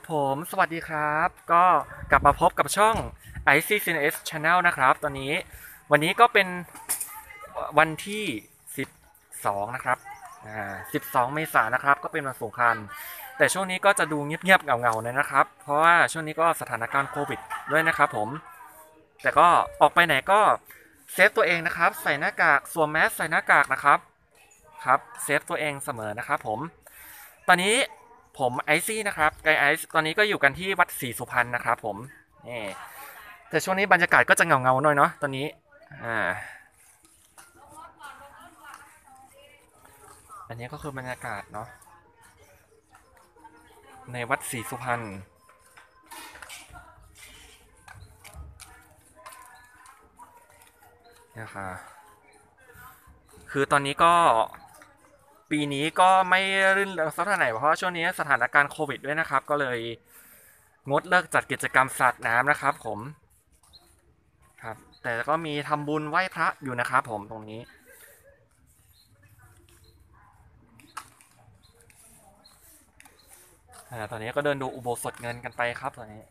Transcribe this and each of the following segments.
ผมสวัสดีครับก็กลับมาพบกับช่อง ICCNS Channel นะครับตอนนี้วันนี้ก็เป็นวันที่12นะครับ12เมษายนนะครับก็เป็นวันสงกรานต์แต่ช่วงนี้ก็จะดูเงียบๆเงาๆหน่อยนะครับเพราะว่าช่วงนี้ก็สถานการณ์โควิดด้วยนะครับผมแต่ก็ออกไปไหนก็เซฟตัวเองนะครับใส่หน้ากากสวมแมสใส่หน้ากากนะครับครับเซฟตัวเองเสมอนะครับผมตอนนี้ ผมไอซี่นะครับไกด์ไอซ์ตอนนี้ก็อยู่กันที่วัดศรีสุพรรณนะครับผมนี่แต่ช่วงนี้บรรยากาศก็จะเงาๆหน่อยเนาะตอนนี้อ่าอันนี้ก็คือบรรยากาศเนาะในวัดศรีสุพรรณนะคะคือตอนนี้ก็ปีนี้ก็ไม่รื่นเริงสักเท่าไหร่เพราะว่าช่วงนี้สถานการณ์โควิดด้วยนะครับก็เลยงดเลิกจัดกิจกรรมสาดน้ำนะครับผมครับแต่ก็มีทำบุญไหว้พระอยู่นะครับผมตรงนี้ ตอนนี้ก็เดินดูอุโบสถเงินกันไปครับตอนนี้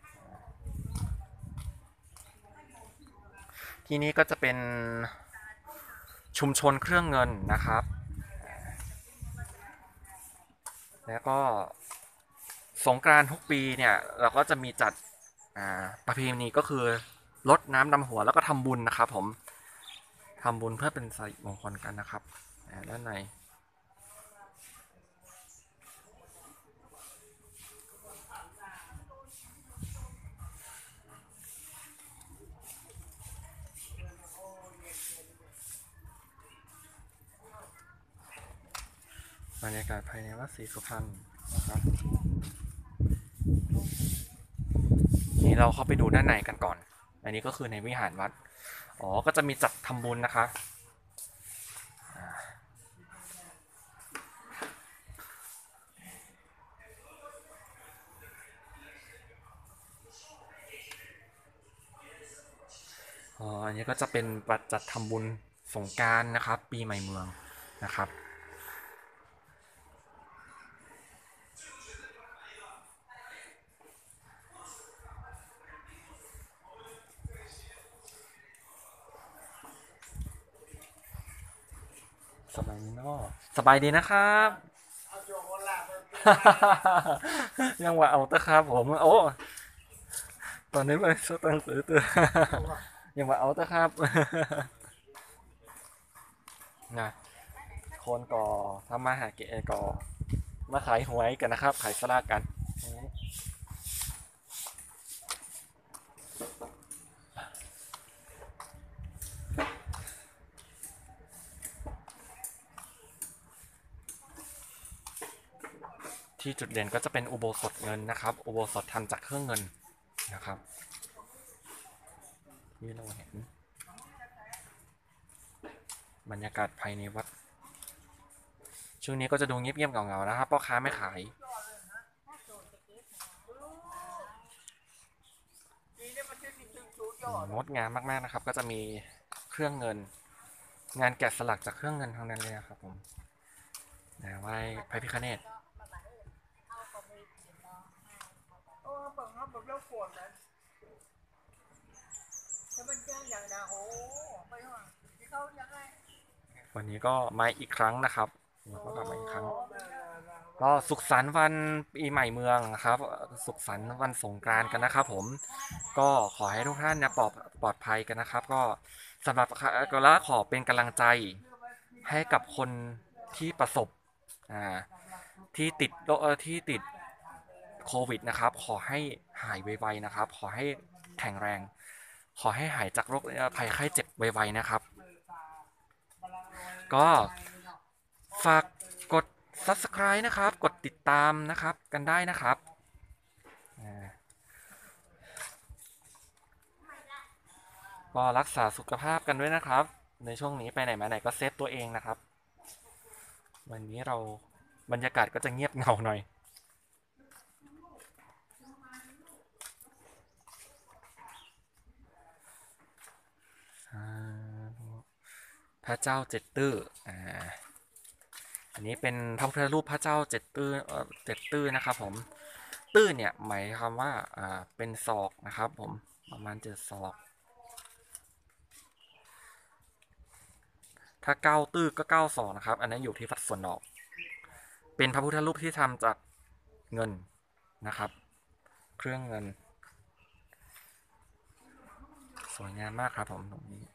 ที่นี้ก็จะเป็นชุมชนเครื่องเงินนะครับแล้วก็สงกรานต์ทุกปีเนี่ยเราก็จะมีจัดประเพณีก็คือรดน้ำดำหัวแล้วก็ทำบุญนะครับผมทำบุญเพื่อเป็นสิริมงคลกันนะครับด้านในบรรยากาศภายในวัดศรีสุพรรณนะครับนี่เราเข้าไปดูด้านในกันก่อนอันนี้ก็คือในวิหารวัดอ๋อก็จะมีจัดทำบุญนะคะ อ๋ออันนี้ก็จะเป็นจัดทำบุญสงกรานต์นะครับปีใหม่เมืองนะครับสบายดีเนาะสบายดีนะครับยังว่าเอาเตะครับผมโอ้ตอนนี้มันสตังสือตัวยังว่าเอาเตะครับนะคนก่อทำมาหาเกะก่อมาขายหวยกันนะครับขายสลากกันที่จุดเด่นก็จะเป็นอุโบสถเงินนะครับอุโบสถทำจากเครื่องเงินนะครับที่เราเห็นบรรยากาศภายในวัด ช่วงนี้ก็จะดูเงียบๆเงาๆนะครับพ่อค้าไม่ขายงดงามมากๆนะครับก็จะมีเครื่องเงินงานแกะสลักจากเครื่องเงินทั้งนั้นเลยนะครับผมไหว้พระพิฆเนศวันนี้ก็มาอีกครั้งนะครับก็กลับมาอีกครั้งก็สุขสันต์วันปีใหม่เมืองนะครับสุขสันต์วันสงกรานต์กันนะครับผมก็ขอให้ทุกท่านเนี่ยปลอดภัยกันนะครับก็สำหรับก็แล้วขอเป็นกำลังใจให้กับคนที่ประสบอ่าที่ติดโควิดนะครับขอให้หายไวๆนะครับขอให้แข็งแรงขอให้หายจากโรคภัยไข้เจ็บไวๆนะครับก็ฝากกด Subscribe นะครับกดติดตามนะครับกันได้นะครับก็รักษาสุขภาพกันด้วยนะครับในช่วงนี้ไปไหนมาไหนก็เซฟตัวเองนะครับวันนี้เราบรรยากาศก็จะเงียบเงาหน่อยพระเจ้าเจ็ดตื้ออันนี้เป็นพระพุทธรูปพระเจ้าเจ็ดตื้อนะครับผมตื้นเนี่ยหมายความว่าเป็นศอกนะครับผมประมาณ7 ศอกถ้า9 ตื้อก็9 ศอกนะครับอันนั้นอยู่ที่วัดสวนดอกเป็นพระพุทธรูปที่ทำจากเงินนะครับเครื่องเงินสวยงามมากครับผมตรงนี้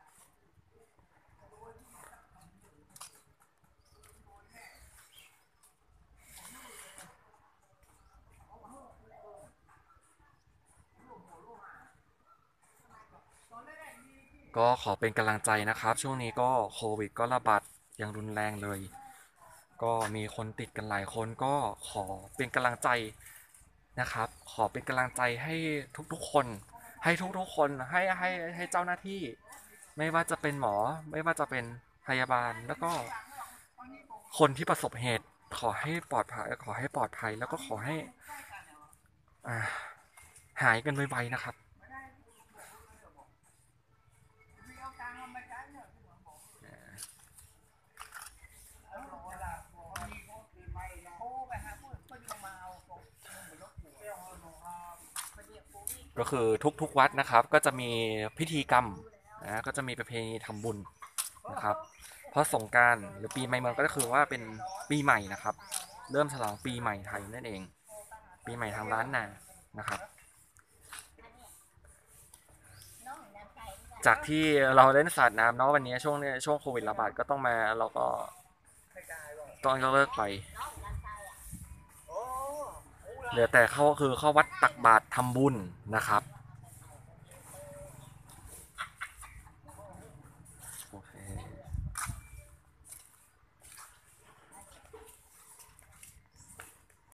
ก็ขอเป็นกำลังใจนะครับช่วงนี้ก็โควิดก็ระบาดอย่างรุนแรงเลยก็มีคนติดกันหลายคนก็ขอเป็นกำลังใจนะครับขอเป็นกำลังใจให้ทุกๆคนให้ทุกๆคนให้เจ้าหน้าที่ไม่ว่าจะเป็นหมอไม่ว่าจะเป็นพยาบาลแล้วก็คนที่ประสบเหตุขอให้ปลอดภัยแล้วก็ขอให้อ่าหายกันไวๆนะครับก็คือทุกๆวัดนะครับก็จะมีพิธีกรรมนะก็จะมีประเพณีทำบุญนะครับเพราะสงกรานต์หรือปีใหม่เมืองก็คือว่าเป็นปีใหม่นะครับเริ่มฉลองปีใหม่ไทยนั่นเองปีใหม่ทางล้านนานะครับจากที่เราเล่นสาดน้ำเนาะวันนี้ช่วงโควิดระบาดก็ต้องมาเราก็ต้องเลิกไปเหลือแต่เข้าวัดตักบาตรทำบุญนะครับ